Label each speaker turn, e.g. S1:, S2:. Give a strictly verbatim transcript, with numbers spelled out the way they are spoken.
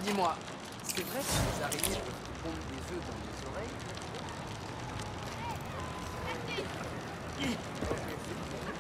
S1: Dis-moi, c'est vrai que les araignées peuvent pondre des œufs dans les oreilles?